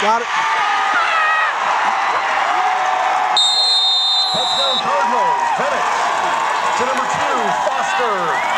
Got it. Touchdown Cardinals. Vennix to number 2, Foster.